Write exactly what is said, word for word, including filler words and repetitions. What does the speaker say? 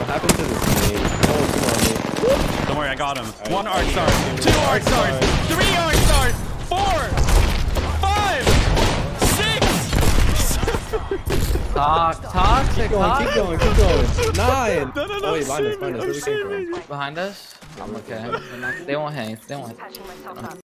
happened to this game? Oh, come on, dude. Don't worry, I got him. Right. One arc star, two arc stars, three arc stars, four, five, six. Talk, toxic, Keep going, keep going, keep going. Nine. No, no, no, Oh, wait, behind us, I'm behind us. Where we came from? behind us. I'm okay. They're not, they won't hang. They won't.